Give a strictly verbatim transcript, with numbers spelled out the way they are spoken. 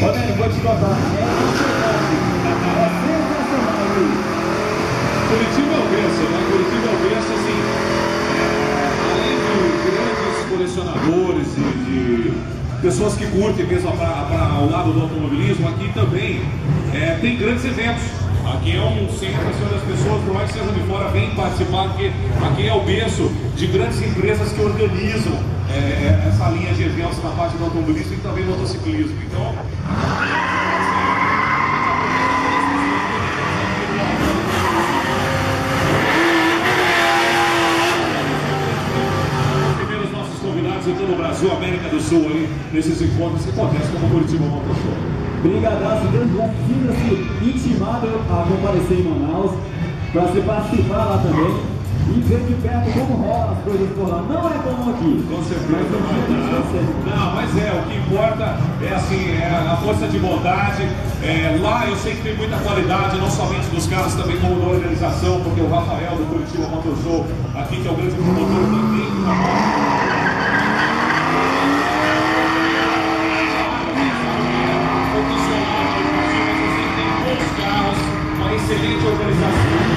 Rodrigo, vou te contar. É sensacional aí. Curitiba é o berço, né? Curitiba é o berço, assim, é, além de grandes colecionadores e de pessoas que curtem mesmo para o lado do automobilismo, aqui também é, tem grandes eventos. Aqui é um centro onde as pessoas, por mais que sejam de fora, vêm participar, porque aqui é o berço de grandes empresas que organizam é, essa linha de eventos na parte do automobilismo e também do motociclismo. Então, primeiros nossos convidados em todo o Brasil, América do Sul, aí, nesses encontros que acontecem como o Curitiba Motor Show. Brigadaço, desde já sinta-se intimado a comparecer em Manaus, para você participar lá também e ver de perto como rolam as coisas por lá. Não é como aqui. Com certeza. Mas, não, mas é, o que importa é assim, é a força de vontade. É, lá eu sei que tem muita qualidade, não somente dos carros, também como da organização, porque o Rafael do Curitiba Motor Show, aqui que é o grande promotor também do trabalho. Excelente organização.